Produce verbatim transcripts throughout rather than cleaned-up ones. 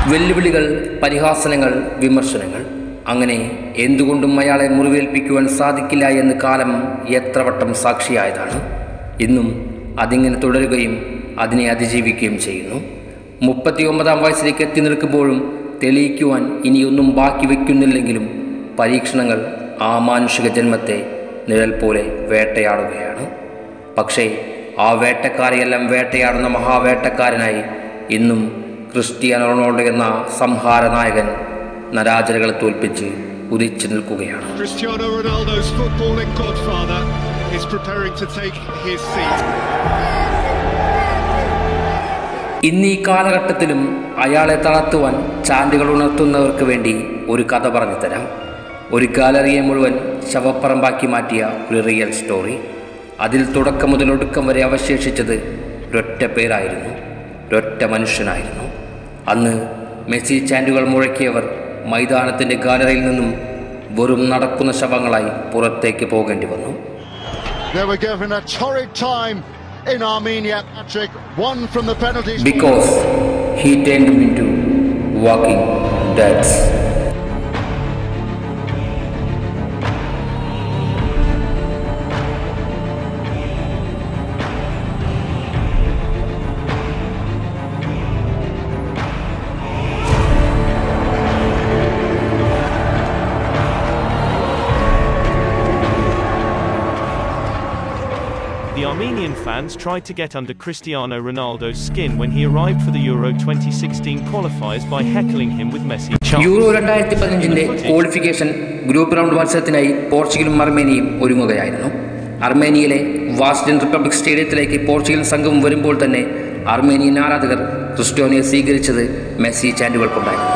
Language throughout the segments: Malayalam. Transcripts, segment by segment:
വെല്ലുവിളികൾ, പരിഹാസനങ്ങൾ, വിമർശനങ്ങൾ. അങ്ങനെ എന്തുകൊണ്ടും അയാളെ മുറിവേൽപ്പിക്കുവാൻ സാധിക്കില്ല എന്ന് കാലം എത്ര വട്ടം സാക്ഷിയായതാണ്. ഇന്നും അതിങ്ങനെ തുടരുകയും അതിനെ അതിജീവിക്കുകയും ചെയ്യുന്നു. മുപ്പത്തി ഒമ്പതാം വയസ്സിലേക്ക് എത്തി നിൽക്കുമ്പോഴും തെളിയിക്കുവാൻ ഇനിയൊന്നും ബാക്കി വയ്ക്കുന്നില്ലെങ്കിലും പരീക്ഷണങ്ങൾ ആ മാനുഷിക ജന്മത്തെ നിഴൽ പോലെ വേട്ടയാടുകയാണ്. പക്ഷേ ആ വേട്ടക്കാരെയെല്ലാം വേട്ടയാടുന്ന മഹാവേട്ടക്കാരനായി ഇന്നും ക്രിസ്ത്യാനോ റൊണാൾഡോ എന്ന സംഹാര നായകൻ നരാചരകളെ തോൽപ്പിച്ച് ഉദിച്ചു നിൽക്കുകയാണ്. Cristiano Ronaldo's footballing godfather is preparing to take his seat. ഇന്ന് ഈ കാലഘട്ടത്തിലും അയാളെ തളർത്തുവാൻ ചാൻഡുകൾ ഉണർത്തുന്നവർക്ക് വേണ്ടി ഒരു കഥ പറഞ്ഞു തരാം. ഒരു ഗാലറിയെ മുഴുവൻ ശവപ്പറമ്പാക്കി മാറ്റിയ ഒരു റിയൽ സ്റ്റോറി. അതിൽ തുടക്കം മുതൽ ഒടുക്കം വരെ അവശേഷിച്ചത് ഒരൊറ്റ പേരായിരുന്നു, ഒരൊറ്റ മനുഷ്യനായിരുന്നു. അന്ന് മെസ്സി ചാൻഡുകൾ മുഴക്കിയവർ മൈതാനത്തിൻ്റെ ഗാലറിയിൽ നിന്നും വെറും നടക്കുന്ന ശവങ്ങളായി പുറത്തേക്ക് പോകേണ്ടി വന്നു. In Armenia, Patrick won from the penalties because he turned them into walking deads. The Armenian fans tried to get under Cristiano Ronaldo's skin when he arrived for the Euro twenty sixteen qualifiers by heckling him with Messi chants. Euro രണ്ടായിരത്തി പതിനഞ്ചിന്റെ ക്വാളിഫിക്കേഷൻ ഗ്രൂപ്പ് റൗണ്ട് മത്സരത്തിനായി പോർച്ചുഗലും അർമേനിയയും ഒരുങ്ങുകയായിരുന്നു. അർമേനിയയിലെ വാസ്റ്റൺ റിപ്പബ്ലിക് സ്റ്റേഡിയത്തിലേക്ക് പോർച്ചുഗൽ സംഘം വരുമ്പോൾ തന്നെ അർമേനിയൻ ആരാധകർ ക്രിസ്ത്യാനോയെ സ്വീകരിച്ചത് മെസ്സി ചാൻഡുകൾ കൊണ്ടായിരുന്നു.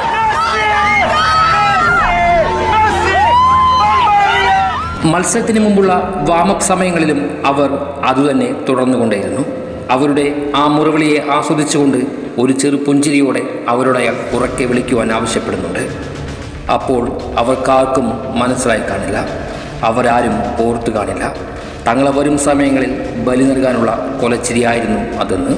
മത്സരത്തിന് മുമ്പുള്ള വാമപ്പ് സമയങ്ങളിലും അവർ അതുതന്നെ തുടർന്നുകൊണ്ടേയിരുന്നു. അവരുടെ ആ മുറവിളിയെ ആസ്വദിച്ചുകൊണ്ട് ഒരു ചെറു പുഞ്ചിരിയോടെ അവരോട് അയാൾ ഉറക്കെ വിളിക്കുവാൻ ആവശ്യപ്പെടുന്നുണ്ട്. അപ്പോൾ അവർക്കാർക്കും മനസ്സിലായി കാണില്ല, അവരാരും ഓർത്തു കാണില്ല. തങ്ങളെ വരും സമയങ്ങളിൽ ബലി നൽകാനുള്ള കൊലച്ചിരിയായിരുന്നു അതെന്ന്.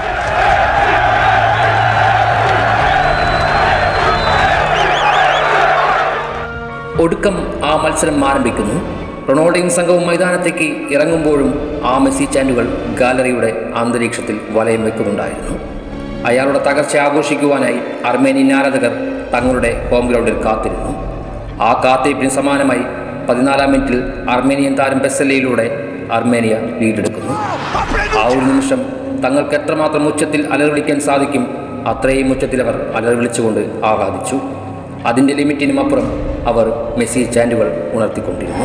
ഒടുക്കം ആ മത്സരം ആരംഭിക്കുന്നു. റൊണാൾഡോയും സംഘവും മൈതാനത്തേക്ക് ഇറങ്ങുമ്പോഴും ആ മെസ്സി ചാൻഡുകൾ ഗാലറിയുടെ അന്തരീക്ഷത്തിൽ വലയം വെക്കുന്നുണ്ടായിരുന്നു. അയാളുടെ തകർച്ച ആഘോഷിക്കുവാനായി അർമേനിയൻ ആരാധകർ തങ്ങളുടെ ഹോം ഗ്രൗണ്ടിൽ കാത്തിരുന്നു. ആ കാത്തിരിപ്പിന് സമാനമായി പതിനാലാം മിനിറ്റിൽ അർമേനിയൻ താരം പെസലയിലൂടെ അർമേനിയ ലീഡെടുക്കുന്നു. ആ ഒരു നിമിഷം തങ്ങൾക്ക് എത്രമാത്രം ഉച്ചത്തിൽ അലറിവിളിക്കാൻ സാധിക്കും അത്രയും ഉച്ചത്തിൽ അവർ അലറിവിളിച്ചുകൊണ്ട് ആഹ്ലാദിച്ചു. അതിൻ്റെ ലിമിറ്റിനും അപ്പുറം അവർ മെസ്സി ചാൻഡുകൾ ഉണർത്തിക്കൊണ്ടിരുന്നു.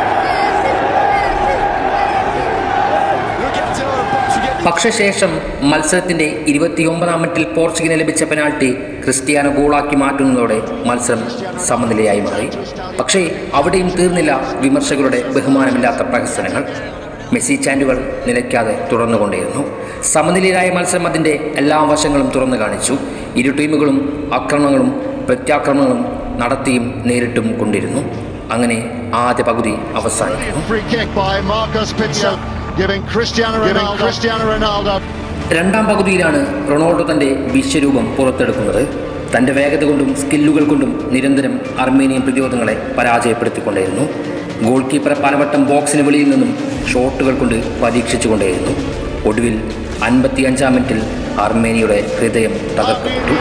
പക്ഷേ ശേഷം മത്സരത്തിൻ്റെ ഇരുപത്തിയൊമ്പതാം മിനിറ്റിൽ പോർച്ചുഗലിന് ലഭിച്ച പെനാൾട്ടി ക്രിസ്ത്യാനോ ഗോളാക്കി മാറ്റുന്നതോടെ മത്സരം സമനിലയായി മാറി. പക്ഷേ അവിടെയും തീർന്നില്ല വിമർശകരുടെ ബഹുമാനമില്ലാത്ത പ്രഹസനങ്ങൾ. മെസ്സി ചാൻഡുകൾ നിലയ്ക്കാതെ തുടർന്നുകൊണ്ടേയിരുന്നു. സമനിലയായ മത്സരം അതിൻ്റെ എല്ലാ വശങ്ങളും തുറന്നു കാണിച്ചു. ഇരു ടീമുകളും ആക്രമണങ്ങളും പ്രത്യാക്രമണങ്ങളും നടത്തിയും നേരിട്ടും കൊണ്ടിരുന്നു. അങ്ങനെ ആദ്യ പകുതി അവസാനിക്കുന്നു. രണ്ടാം പകുതിയിലാണ് റൊണാൾഡോ തൻ്റെ വിശ്വരൂപം പുറത്തെടുക്കുന്നത്. തൻ്റെ വേഗത കൊണ്ടും സ്കില്ലുകൾ കൊണ്ടും നിരന്തരം അർമേനിയൻ പ്രതിരോധങ്ങളെ പരാജയപ്പെടുത്തിക്കൊണ്ടേയിരുന്നു. ഗോൾ കീപ്പറെ പലവട്ടം ബോക്സിന് വെളിയിൽ നിന്നും ഷോട്ടുകൾ കൊണ്ട് പരീക്ഷിച്ചുകൊണ്ടേയിരുന്നു. ഒടുവിൽ അൻപത്തി അഞ്ചാം മിനിറ്റിൽ അർമേനിയയുടെ ഹൃദയം തകർക്കപ്പെട്ടു.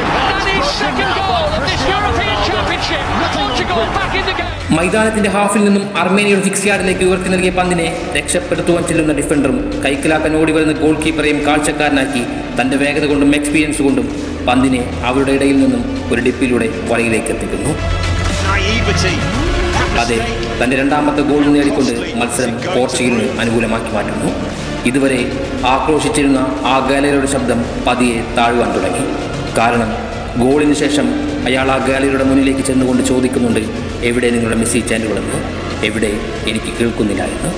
മൈതാനത്തിന്റെ ഹാഫിൽ നിന്നും അർമേനിയയുടെ സിക്സ് യാർഡിലേക്ക് ഉയർത്തി നൽകിയ പന്തിനെ രക്ഷപ്പെടുത്തുവാൻ ചെല്ലുന്ന ഡിഫൻഡറും കൈക്കലാക്കാൻ ഓടി വരുന്ന ഗോൾ കീപ്പറെയും കാഴ്ചക്കാരനാക്കി തൻ്റെ വേഗത കൊണ്ടും എക്സ്പീരിയൻസ് കൊണ്ടും പന്തിനെ അവരുടെ ഇടയിൽ നിന്നും ഒരു ഡിപ്പിലൂടെ വലയിലേക്ക് എത്തിക്കുന്നു. അതെ, തൻ്റെ രണ്ടാമത്തെ ഗോൾ നേടിക്കൊണ്ട് മത്സരം പോർച്ചുഗലിന് അനുകൂലമാക്കി മാറ്റുന്നു. ഇതുവരെ ആക്രോശിച്ചിരുന്ന ആ ഗാലറിയുടെ ശബ്ദം പതിയെ താഴുവാൻ തുടങ്ങി. കാരണം ഗോളിന് ശേഷം അയാൾ ആ ഗാലറിയുടെ മുന്നിലേക്ക് ചെന്നുകൊണ്ട് ചോദിക്കുന്നുണ്ട്, എവിടെ നിങ്ങളുടെ മെസ്സി ചാൻഡുകളെന്ന്, എവിടെ, എനിക്ക് കേൾക്കുന്നില്ല എന്ന്.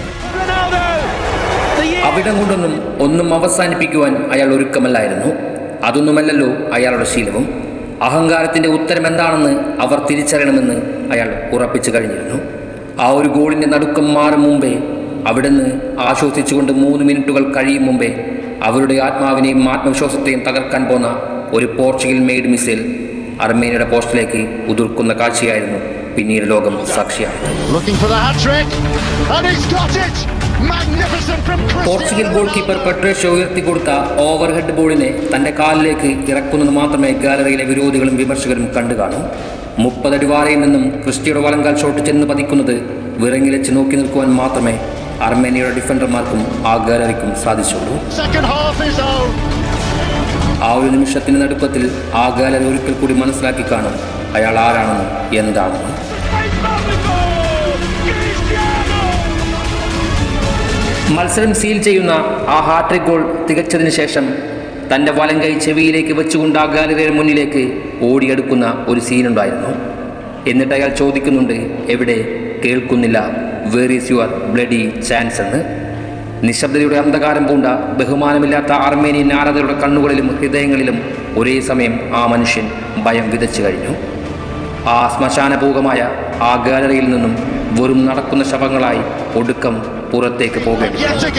അവിടം കൊണ്ടൊന്നും ഒന്നും അവസാനിപ്പിക്കുവാൻ അയാൾ ഒരുക്കമല്ലായിരുന്നു. അതൊന്നുമല്ലല്ലോ അയാളുടെ ശീലവും. അഹങ്കാരത്തിൻ്റെ ഉത്തരം എന്താണെന്ന് അവർ തിരിച്ചറിയണമെന്ന് അയാൾ ഉറപ്പിച്ചു കഴിഞ്ഞിരുന്നു. ആ ഒരു ഗോളിൻ്റെ നടുക്കം മാറും മുമ്പേ, അവിടുന്ന് ആശ്വസിച്ചുകൊണ്ട് മൂന്ന് മിനിറ്റുകൾ കഴിയും മുമ്പേ അവരുടെ ആത്മാവിനെയും ആത്മവിശ്വാസത്തെയും തകർക്കാൻ പോന്ന ഒരു പോർച്ചുഗൽ മെയ്ഡ് മിസൈൽ അർമേനിയയുടെ പോസ്റ്റിലേക്ക് ഉതിർക്കുന്ന കാഴ്ചയായിരുന്നു പിന്നീട് ലോകം സാക്ഷിയായത്. പോർച്ചുഗൽ ഗോൾ കീപ്പർ പെട്രേഷ്യോ ഉയർത്തിക്കൊടുത്ത ഓവർഹെഡ് ബോളിനെ തന്റെ കാലിലേക്ക് ഇറക്കുന്നത് മാത്രമേ ഗാലറിയിലെ വിരോധികളും വിമർശകരും കണ്ടു കാണൂ. മുപ്പതടി വാരയിൽ നിന്നും ക്രിസ്റ്റിയുടെ വലങ്കാൽ ഷോട്ട് ചെന്ന് പതിക്കുന്നത് വിറങ്ങിലച്ച് നോക്കി നിൽക്കുവാൻ മാത്രമേ അർമേനിയയുടെ ഡിഫൻഡർമാർക്കും ആ ഗാലറിക്കും സാധിച്ചുള്ളൂ. ആ ഒരു നിമിഷത്തിന് നടുക്കത്തിൽ ആ ഗാലറി ഒരിക്കൽ കൂടി മനസ്സിലാക്കി കാണും അയാൾ ആരാണെന്നും എന്താണെന്നും. മത്സരം സീൽ ചെയ്യുന്ന ആ ഹാട്രിക് ഗോൾ തികച്ചതിന് ശേഷം തൻ്റെ വലങ്കൈ ചെവിയിലേക്ക് വെച്ചുകൊണ്ട് ആ ഗാലറിയുടെ മുന്നിലേക്ക് ഓടിയെടുക്കുന്ന ഒരു സീനുണ്ടായിരുന്നു. എന്നിട്ട് അയാൾ ചോദിക്കുന്നുണ്ട്, എവിടെ കേൾക്കുന്നില്ല, where is your bloody chance എന്ന്. നിശബ്ദതയുടെ അന്ധകാരം പൂണ്ട ബഹുമാനമില്ലാത്ത അർമേനിയൻ ആരാധകരുടെ കണ്ണുകളിലും ഹൃദയങ്ങളിലും ഒരേ സമയം ആ മനുഷ്യൻ ഭയം വിതച്ചു കഴിഞ്ഞു. ആ ശ്മശാനഭൂകമായ ആ ഗാലറിയിൽ നിന്നും വെറും നടക്കുന്ന ശവങ്ങളായി ഒടുക്കം പുറത്തേക്ക് പോകേണ്ടി.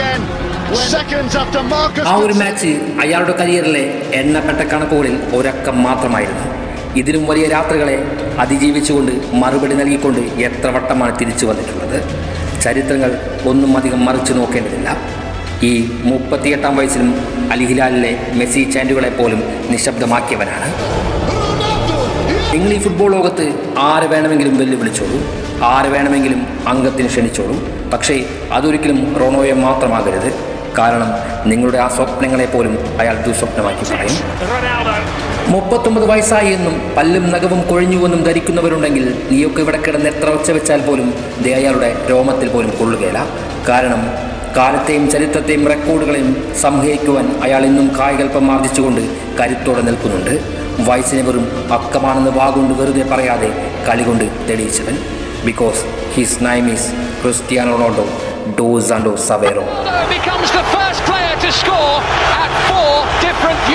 ആ ഒരു മാച്ച് അയാളുടെ കരിയറിലെ എണ്ണപ്പെട്ട കണക്കുകളിൽ ഒരക്കം മാത്രമായിരുന്നു. ഇതിലും വലിയ രാത്രികളെ അതിജീവിച്ചുകൊണ്ട് മറുപടി നൽകിക്കൊണ്ട് എത്ര വട്ടമാണ് തിരിച്ചു വന്നിട്ടുള്ളത്. ചരിത്രങ്ങൾ ഒന്നും അധികം മറിച്ചു നോക്കേണ്ടതില്ല. ഈ മുപ്പത്തിയെട്ടാം വയസ്സിലും അൽ ഹിലാലിലെ മെസ്സി ചാൻഡുകളെ പോലും നിശബ്ദമാക്കിയവനാണ്. നിങ്ങൾ ഈ ഫുട്ബോൾ ലോകത്ത് ആര് വേണമെങ്കിലും വെല്ലുവിളിച്ചോളൂ, ആര് വേണമെങ്കിലും അംഗത്തിന് ക്ഷണിച്ചോളൂ. പക്ഷേ അതൊരിക്കലും റൊണോയെ മാത്രമാകരുത്. കാരണം നിങ്ങളുടെ ആ സ്വപ്നങ്ങളെ പോലും അയാൾ ദുസ്വപ്നമാക്കി പറയും. മുപ്പത്തൊമ്പത് വയസ്സായി എന്നും പല്ലും നഖവും കൊഴിഞ്ഞുവെന്നും ധരിക്കുന്നവരുണ്ടെങ്കിൽ നീയൊക്കെ ഇവിടെ കിടന്ന് എത്ര ഒച്ച വെച്ചാൽ പോലും ദേ അയാളുടെ രോമത്തിൽ പോലും കൊള്ളുകയില്ല. കാരണം കാലത്തെയും ചരിത്രത്തെയും റെക്കോർഡുകളെയും സംഹരിക്കുവാൻ അയാൾ ഇന്നും കായകൽപ്പം ആർജിച്ചുകൊണ്ട് കരുത്തോടെ നിൽക്കുന്നുണ്ട്. വയസ്സിനെ വെറും അക്കമാണെന്ന് വാഗുകൊണ്ട് വെറുതെ പറയാതെ കളി കൊണ്ട് തെളിയിച്ചവൻ. Because his name is Cristiano Ronaldo dos Santos Aveiro. Becomes the first player to score at four different